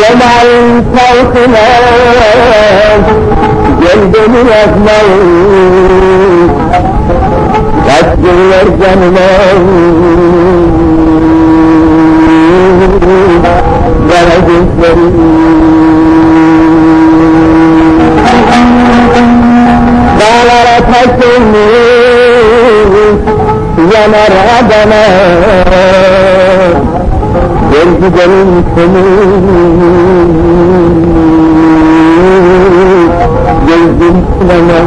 Cemal'in kalkına gel beni yazmayın, kaç yıllar canıma bana gözlerim. Dağlara taşınmış yanar Adana, gel gidelim senin gözüm sinema.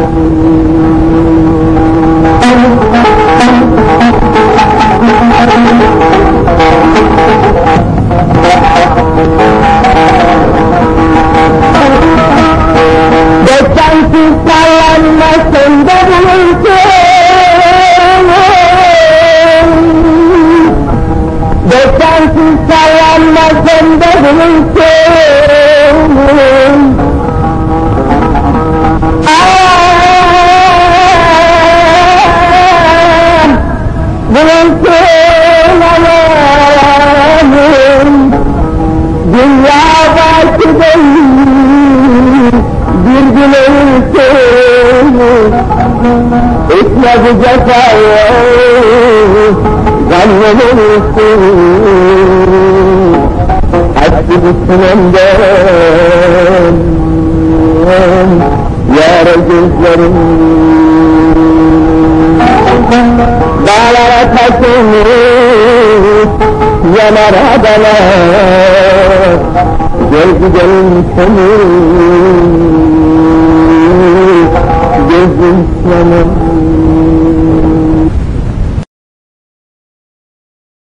Destansiz sallanmasın da bulunsun, destansiz sallanmasın da bulunsun. Bulunsun Allah'ım, dünya belki değil, bir gün ölürsün, etme bu cefayı, zannem olursun, açtı bu sinemden, yâre gözlerim. Dağlara taşınmış yanar Adana, gel gidelim senin gözüm yanım.